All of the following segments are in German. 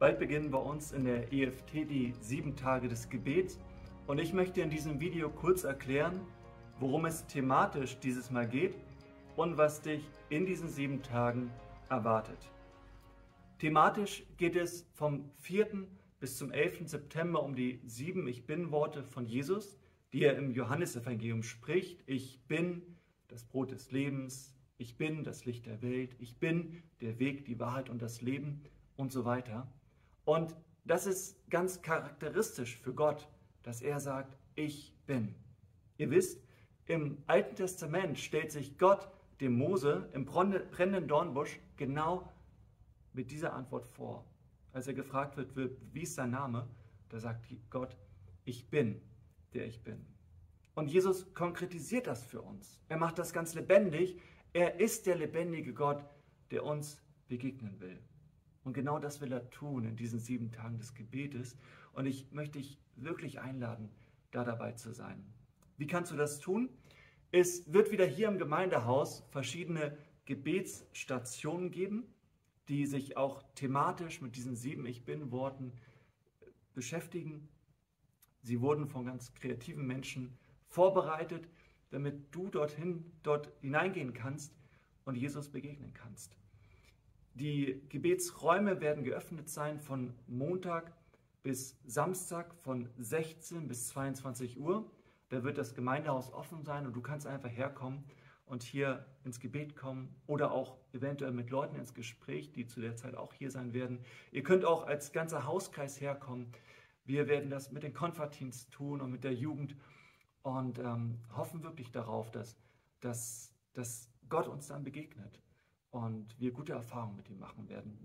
Bald beginnen bei uns in der EFT die 7 Tage des Gebets und ich möchte in diesem Video kurz erklären, worum es thematisch dieses Mal geht und was dich in diesen 7 Tagen erwartet. Thematisch geht es vom 4. bis zum 11. September um die 7 Ich Bin-Worte von Jesus, die er im Johannesevangelium spricht. Ich bin das Brot des Lebens, ich bin das Licht der Welt, ich bin der Weg, die Wahrheit und das Leben und so weiter. Und das ist ganz charakteristisch für Gott, dass er sagt, ich bin. Ihr wisst, im Alten Testament stellt sich Gott dem Mose im brennenden Dornbusch genau mit dieser Antwort vor. Als er gefragt wird, wie ist sein Name, da sagt Gott, ich bin, der ich bin. Und Jesus konkretisiert das für uns. Er macht das ganz lebendig. Er ist der lebendige Gott, der uns begegnen will. Und genau das will er tun in diesen 7 Tagen des Gebetes. Und ich möchte dich wirklich einladen, da dabei zu sein. Wie kannst du das tun? Es wird wieder hier im Gemeindehaus verschiedene Gebetsstationen geben, die sich auch thematisch mit diesen 7 Ich Bin-Worten beschäftigen. Sie wurden von ganz kreativen Menschen vorbereitet, damit du dort hineingehen kannst und Jesus begegnen kannst. Die Gebetsräume werden geöffnet sein von Montag bis Samstag von 16 bis 22 Uhr. Da wird das Gemeindehaus offen sein und du kannst einfach herkommen und hier ins Gebet kommen oder auch eventuell mit Leuten ins Gespräch, die zu der Zeit auch hier sein werden. Ihr könnt auch als ganzer Hauskreis herkommen. Wir werden das mit den Konferteams tun und mit der Jugend und hoffen wirklich darauf, dass Gott uns dann begegnet und wir gute Erfahrungen mit ihm machen werden.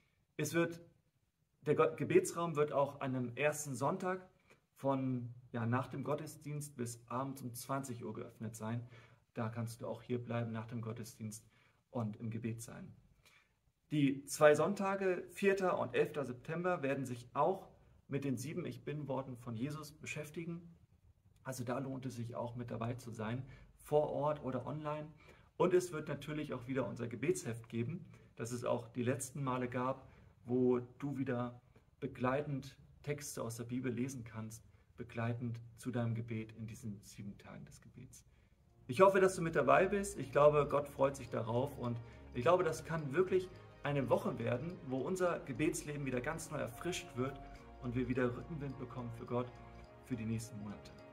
Der Gebetsraum wird auch an einem ersten Sonntag von nach dem Gottesdienst bis abends um 20 Uhr geöffnet sein. Da kannst du auch hier bleiben nach dem Gottesdienst und im Gebet sein. Die 2 Sonntage, 4. und 11. September, werden sich auch mit den 7 Ich Bin-Worten von Jesus beschäftigen. Also da lohnt es sich auch mit dabei zu sein, vor Ort oder online. Und es wird natürlich auch wieder unser Gebetsheft geben, das es auch die letzten Male gab, wo du wieder begleitend Texte aus der Bibel lesen kannst, begleitend zu deinem Gebet in diesen 7 Tagen des Gebets. Ich hoffe, dass du mit dabei bist. Ich glaube, Gott freut sich darauf und ich glaube, das kann wirklich eine Woche werden, wo unser Gebetsleben wieder ganz neu erfrischt wird und wir wieder Rückenwind bekommen für Gott für die nächsten Monate.